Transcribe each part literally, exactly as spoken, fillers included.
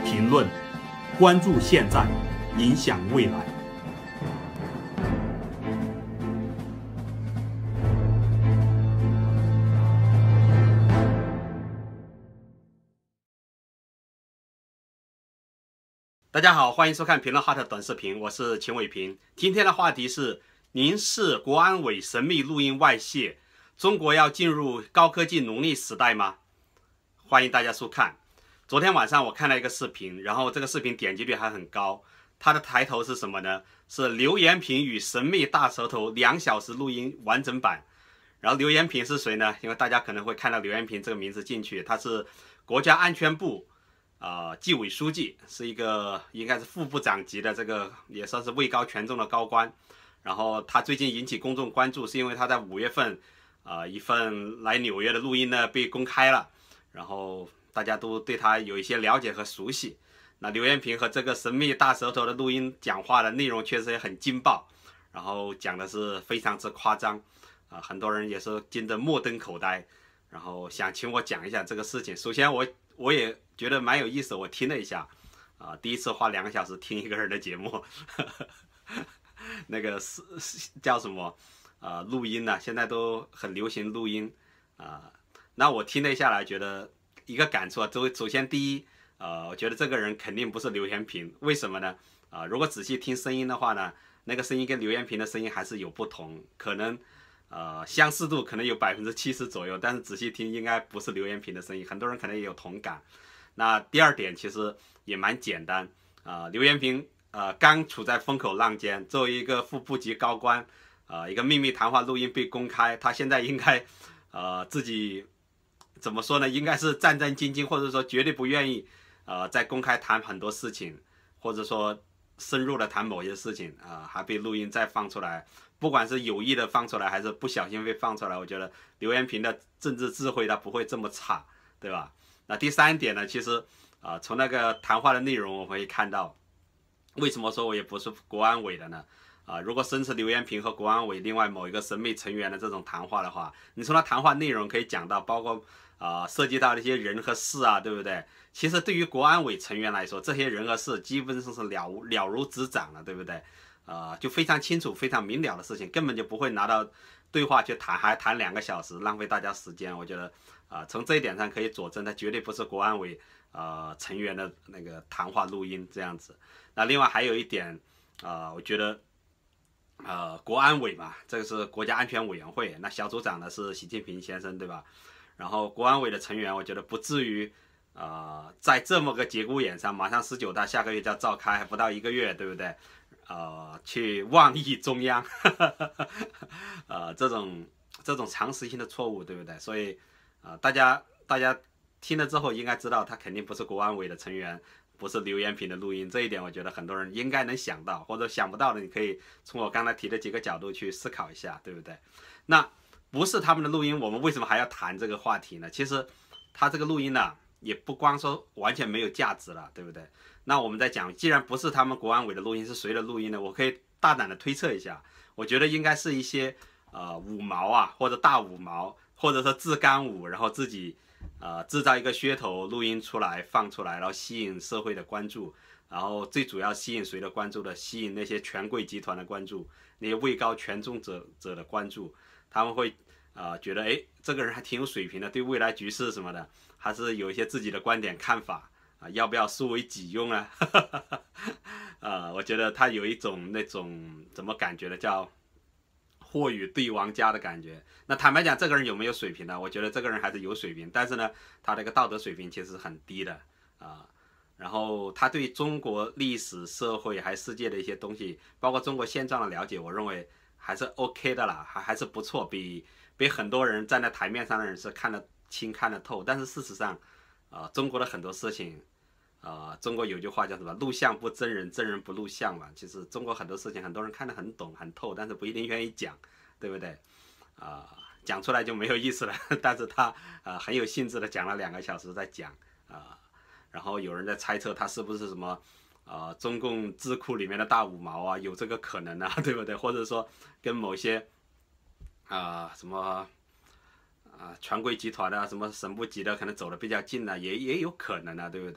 评论，关注现在，影响未来。大家好，欢迎收看评论 Hot 短视频，我是秦伟平。今天的话题是：您视国安委神秘录音外泄，中国要进入高科技奴隶时代吗？欢迎大家收看。昨天晚上我看了一个视频，然后这个视频点击率还很高。它的抬头是什么呢？是刘延平与神秘大舌头两小时录音完整版。然后刘延平是谁呢？因为大家可能会看到刘延平这个名字进去，他是国家安全部呃，纪委书记，是一个应该是副部长级的，这个也算是位高权重的高官。然后他最近引起公众关注，是因为他在五月份，呃，一份来纽约的录音呢被公开了，然后大家都对他有一些了解和熟悉。那刘延平和这个神秘大舌头的录音讲话的内容确实也很劲爆，然后讲的是非常之夸张，啊、呃，很多人也是惊得目瞪口呆，然后想请我讲一下这个事情。首先我我也觉得蛮有意思，我听了一下，啊、呃，第一次花两个小时听一个人的节目，呵呵那个是叫什么？呃，录音呢、啊，现在都很流行录音啊、呃。那我听了下来，觉得一个感触啊，首首先第一，呃，我觉得这个人肯定不是刘延平，为什么呢？啊、呃，如果仔细听声音的话呢，那个声音跟刘延平的声音还是有不同，可能。呃，相似度可能有百分之七十左右，但是仔细听应该不是刘延平的声音，很多人可能也有同感。那第二点其实也蛮简单啊、呃，刘延平呃刚处在风口浪尖，作为一个副部级高官，呃一个秘密谈话录音被公开，他现在应该呃自己怎么说呢？应该是战战兢兢，或者说绝对不愿意呃在公开谈很多事情，或者说深入的谈某些事情啊、呃，还被录音再放出来。不管是有意的放出来，还是不小心被放出来，我觉得刘延平的政治智慧他不会这么差，对吧？那第三点呢，其实啊、呃，从那个谈话的内容我们可以看到，为什么说我也不是国安委的呢？啊、呃，如果生是刘延平和国安委另外某一个神秘成员的这种谈话的话，你从他谈话内容可以讲到，包括啊、呃、涉及到的一些人和事啊，对不对？其实对于国安委成员来说，这些人和事基本上是了了如指掌了，对不对？呃，就非常清楚、非常明了的事情，根本就不会拿到对话去谈，还谈两个小时，浪费大家时间。我觉得，啊、呃，从这一点上可以佐证，他绝对不是国安委呃成员的那个谈话录音这样子。那另外还有一点，啊、呃，我觉得，呃，国安委嘛，这个是国家安全委员会，那小组长呢是习近平先生，对吧？然后国安委的成员，我觉得不至于。呃，在这么个节骨眼上，马上十九大下个月就要召开，还不到一个月，对不对？呃，去妄议中央，呵呵呵呃，这种这种常识性的错误，对不对？所以，呃，大家大家听了之后应该知道，他肯定不是国安委的成员，不是刘延平的录音，这一点我觉得很多人应该能想到，或者想不到的，你可以从我刚才提的几个角度去思考一下，对不对？那不是他们的录音，我们为什么还要谈这个话题呢？其实，他这个录音呢、啊。也不光说完全没有价值了，对不对？那我们在讲，既然不是他们国安委的录音，是谁的录音呢？我可以大胆的推测一下，我觉得应该是一些呃五毛啊，或者大五毛，或者说自干五，然后自己呃制造一个噱头录音出来放出来，然后吸引社会的关注，然后最主要吸引谁的关注的？吸引那些权贵集团的关注，那些位高权重者者的关注，他们会呃觉得哎这个人还挺有水平的，对未来局势什么的。还是有一些自己的观点看法啊，要不要收为己用啊？呃，我觉得他有一种那种怎么感觉呢？叫货与对王家的感觉。那坦白讲，这个人有没有水平呢？我觉得这个人还是有水平，但是呢，他这个道德水平其实很低的啊、呃。然后他对中国历史、社会还世界的一些东西，包括中国现状的了解，我认为还是 OK 的啦，还还是不错，比比很多人站在台面上的人是看得清看得透，但是事实上，呃，中国的很多事情，呃，中国有句话叫什么"录像不真人，真人不录像"嘛。其实中国很多事情，很多人看得很懂很透，但是不一定愿意讲，对不对？啊、呃，讲出来就没有意思了。但是他呃很有兴致的讲了两个小时在讲啊、呃，然后有人在猜测他是不是什么呃中共智库里面的大五毛啊，有这个可能啊，对不对？或者说跟某些啊、呃、什么。啊，权贵集团的什么省部级的可能走得比较近了，也也有可能啊，对不对？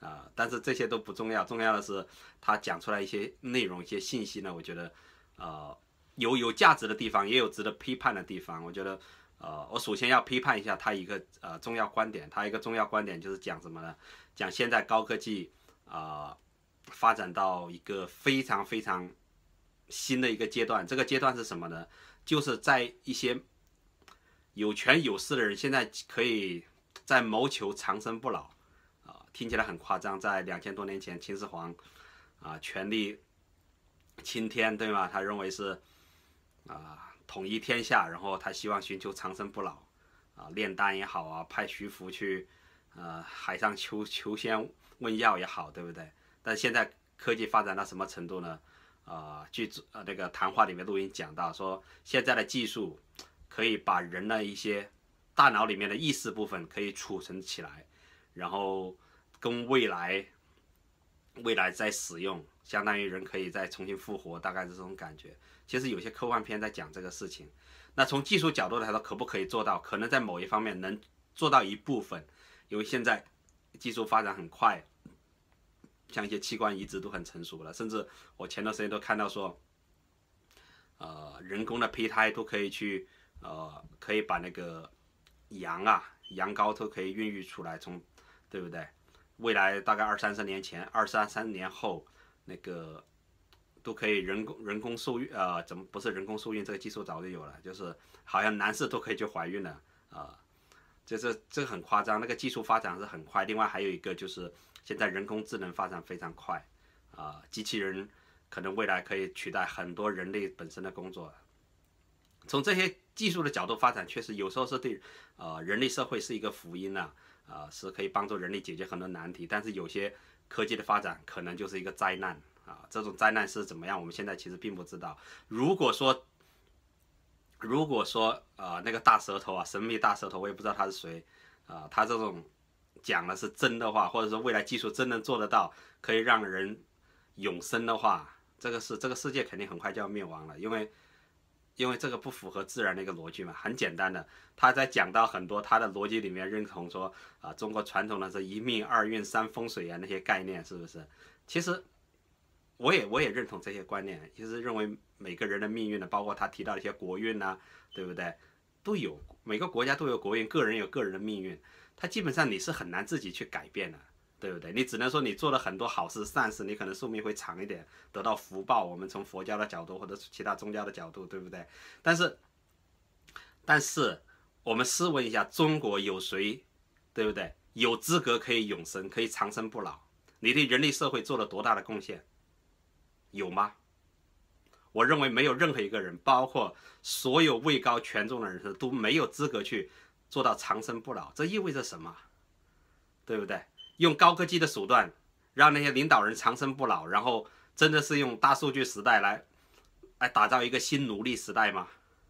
啊、但是这些都不重要，重要的是他讲出来一些内容、一些信息呢，我觉得呃有有价值的地方，也有值得批判的地方。我觉得呃，我首先要批判一下他一个呃重要观点，他一个重要观点就是讲什么呢？讲现在高科技啊、呃、发展到一个非常非常新的一个阶段，这个阶段是什么呢？就是在一些有权有势的人现在可以在谋求长生不老。听起来很夸张，在两千多年前，秦始皇啊、呃、权力青天，对吗？他认为是啊、呃、统一天下，然后他希望寻求长生不老啊、呃，炼丹也好啊，派徐福去呃海上求求仙问药也好，对不对？但现在科技发展到什么程度呢？啊、呃，据呃那个谈话里面录音讲到说，现在的技术可以把人的一些大脑里面的意识部分可以储存起来，然后跟未来未来再使用，相当于人可以再重新复活，大概是这种感觉。其实有些科幻片在讲这个事情。那从技术角度来说，可不可以做到？可能在某一方面能做到一部分，因为现在技术发展很快，像一些器官移植都很成熟了，甚至我前段时间都看到说，呃，人工的胚胎都可以去，呃，可以把那个羊啊、羊羔都可以孕育出来，从，对不对？未来大概二三十年前、二三三年后，那个都可以人工人工受孕，呃，怎么不是人工受孕？这个技术早就有了，就是好像男士都可以去怀孕了，啊、呃，这这这个很夸张，那个技术发展是很快。另外还有一个就是现在人工智能发展非常快，啊、呃，机器人可能未来可以取代很多人类本身的工作。从这些技术的角度发展，确实有时候是对呃人类社会是一个福音啊。啊、呃，是可以帮助人类解决很多难题，但是有些科技的发展可能就是一个灾难啊。这种灾难是怎么样，我们现在其实并不知道。如果说，如果说呃那个大舌头啊，神秘大舌头，我也不知道他是谁啊、呃，他这种讲的是真的话，或者说未来技术真能做得到，可以让人永生的话，这个是这个世界肯定很快就要灭亡了，因为。因为这个不符合自然的一个逻辑嘛，很简单的，他在讲到很多他的逻辑里面认同说啊、呃，中国传统的是一命二运三风水啊那些概念是不是？其实我也我也认同这些观念，就是认为每个人的命运呢，包括他提到的一些国运呐、啊，对不对？都有每个国家都有国运，个人有个人的命运，他基本上你是很难自己去改变的。对不对？你只能说你做了很多好事善事，你可能寿命会长一点，得到福报。我们从佛教的角度或者其他宗教的角度，对不对？但是，但是我们试问一下，中国有谁，对不对？有资格可以永生，可以长生不老？你对人类社会做了多大的贡献？有吗？我认为没有任何一个人，包括所有位高权重的人士，都没有资格去做到长生不老。这意味着什么？对不对？用高科技的手段让那些领导人长生不老，然后真的是用大数据时代来来打造一个新奴隶时代吗？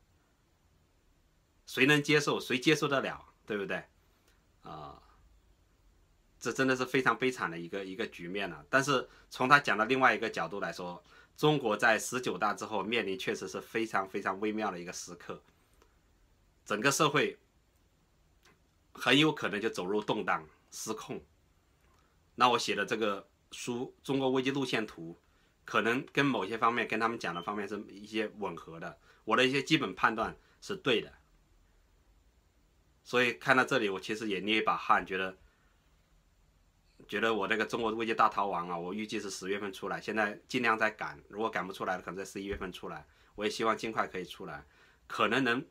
谁能接受？谁接受得了？对不对？啊、呃，这真的是非常悲惨的一个一个局面了、啊。但是从他讲的另外一个角度来说，中国在十九大之后面临确实是非常非常微妙的一个时刻，整个社会很有可能就走入动荡失控。那我写的这个书《中国危机路线图》，可能跟某些方面跟他们讲的方面是一些吻合的，我的一些基本判断是对的。所以看到这里，我其实也捏一把汗，觉得觉得我那个《中国危机大逃亡》啊，我预计是十月份出来，现在尽量在赶，如果赶不出来可能在十一月份出来，我也希望尽快可以出来，可能能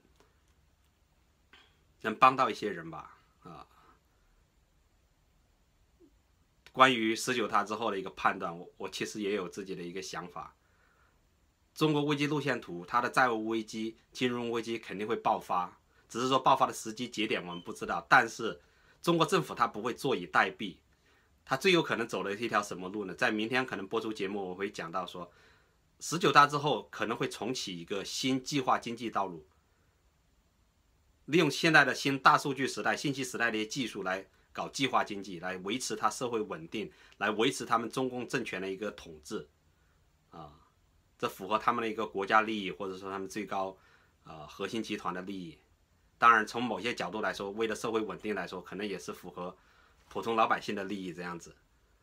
能帮到一些人吧，啊。关于十九大之后的一个判断，我我其实也有自己的一个想法。中国危机路线图，它的债务危机、金融危机肯定会爆发，只是说爆发的时机节点我们不知道。但是中国政府它不会坐以待毙，它最有可能走的是一条什么路呢？在明天可能播出节目我会讲到说，十九大之后可能会重启一个新计划经济道路，利用现在的新大数据时代、信息时代的一些技术来搞计划经济，来维持它社会稳定，来维持他们中共政权的一个统治，啊，这符合他们的一个国家利益，或者说他们最高呃核心集团的利益。当然，从某些角度来说，为了社会稳定来说，可能也是符合普通老百姓的利益这样子。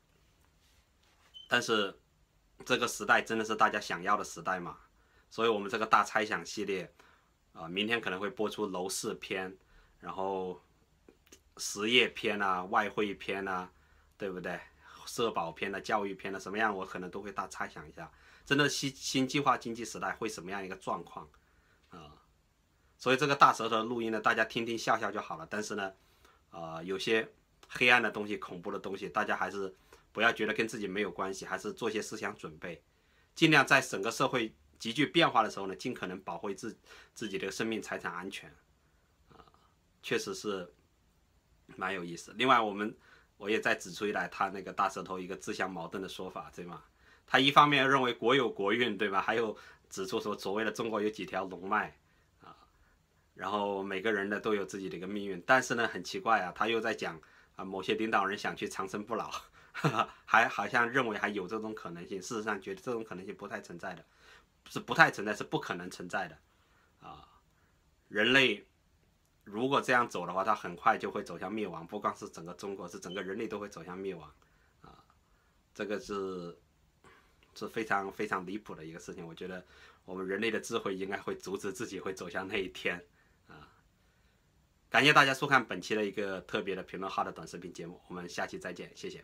但是这个时代真的是大家想要的时代吗？所以我们这个大猜想系列，啊、呃，明天可能会播出楼市篇，然后实业篇啊、外汇篇啊，对不对？社保篇啊、教育篇啊，什么样我可能都会大猜想一下。真的新新计划经济时代会什么样一个状况啊、呃？所以这个大舌头的录音呢，大家听听笑笑就好了。但是呢，呃，有些黑暗的东西、恐怖的东西，大家还是不要觉得跟自己没有关系，还是做些思想准备，尽量在整个社会急剧变化的时候呢，尽可能保护自自己的生命财产安全，啊、呃，确实是蛮有意思。另外，我们我也再指出一来，他那个大舌头一个自相矛盾的说法，对吗？他一方面认为国有国运，对吧？还有指出说所谓的中国有几条龙脉啊，然后每个人呢都有自己的一个命运。但是呢，很奇怪啊，他又在讲啊，某些领导人想去长生不老，哈哈，还好像认为还有这种可能性。事实上，觉得这种可能性不太存在的，是不太存在，是不可能存在的啊。人类如果这样走的话，它很快就会走向灭亡。不光是整个中国，是整个人类都会走向灭亡啊。这个是。是非常非常离谱的一个事情，我觉得我们人类的智慧应该会阻止自己会走向那一天啊！感谢大家收看本期的一个特别的评论号的短视频节目，我们下期再见，谢谢。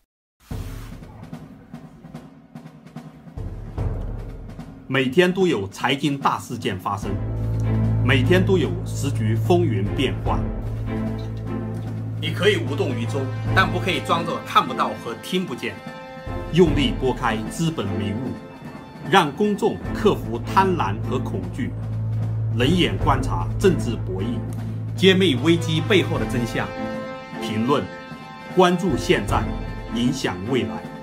每天都有财经大事件发生，每天都有时局风云变幻。 你可以无动于衷，但不可以装作看不到和听不见。 用力拨开资本迷雾，让公众克服贪婪和恐惧，冷眼观察政治博弈， 揭秘危机背后的真相。 评论，关注现在，影响未来。